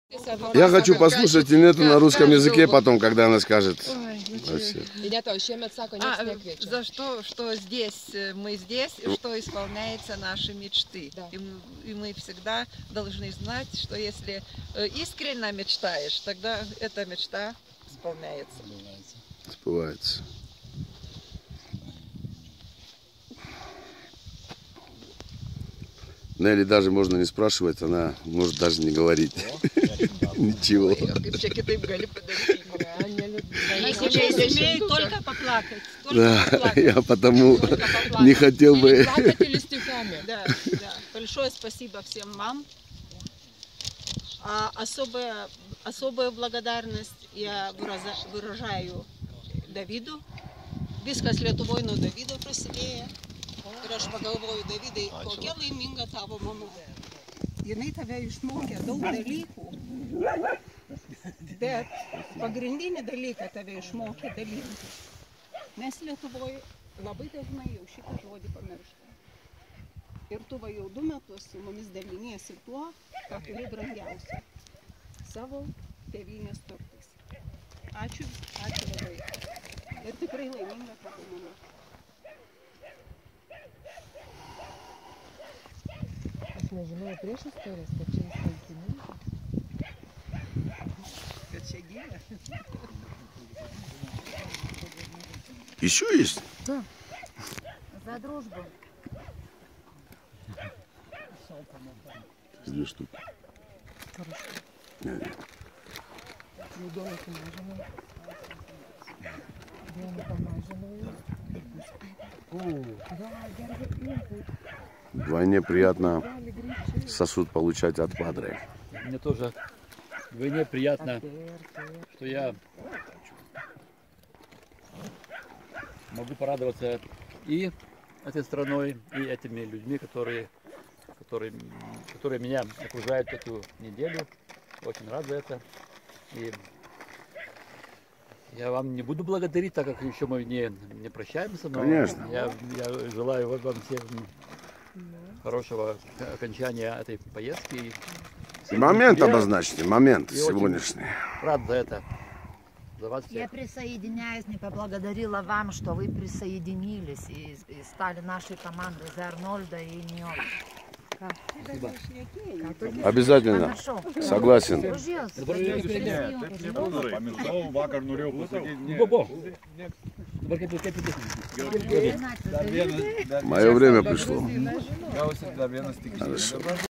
Я хочу послушать Инету на русском языке потом, когда она скажет. За что здесь мы здесь, и что исполняются наши мечты. Да. И мы всегда должны знать, что если искренне мечтаешь, тогда эта мечта исполняется. Сбывается. Нелли даже можно не спрашивать, она может даже не говорить. Ничего. Умею только поплакать. Да, я потому не хотел бы. Да. Большое спасибо всем вам. Особая благодарность я выражаю Давиду. Viskas Lietuvoj nuo Davido prasidėjo. Ir aš pagalvoju, Davidai, kokia laiminga tavo mama. Jinai tave išmokė daug dalykų, bet pagrindinį dalyką tave išmokė dalinti. Mes Lietuvoj labai dažnai jau šitą žodį pamirštame. Ir tu va jau 2 metus su mumis daliniesi tuo, ką turi brangiausia. Savo tėvynės turtais. Ačiū labai. Ir tikrai laiminga tavo mama. Aš nežinau prieš istorijas, kad čia įstalkinė. Kad čia gyvė. Еще есть? Да. За дружбу. 2 штуки. Хорошо. Медовый помаженный. Вдвойне приятно сосуд получать от Падре. Мне тоже вдвойне приятно, что я могу порадоваться и этой страной, и этими людьми, которые меня окружают эту неделю. Очень рад за это. И я вам не буду благодарить, так как еще мы не прощаемся, но конечно. Я желаю вам всем хорошего окончания этой поездки. Момент обозначьте, момент сегодняшний. Рад за это. За вас всех. Я присоединяюсь, не поблагодарила вам, что вы присоединились и стали нашей командой за Арнольда и Ниола. Обязательно. Согласен. Мое время пришло. Хорошо.